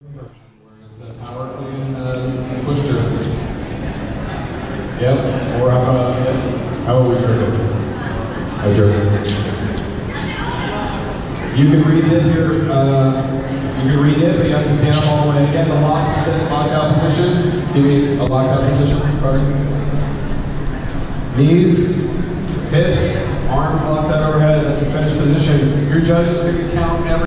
Where it's a power clean push jerk. Yep, or how about we jerk it? I jerk it. You can re-dip but you have to stand up all the way. Again, the locked out position. Give me a locked out position, Carter. Knees, hips, arms locked out overhead. That's a finished position. Your judge is going to count every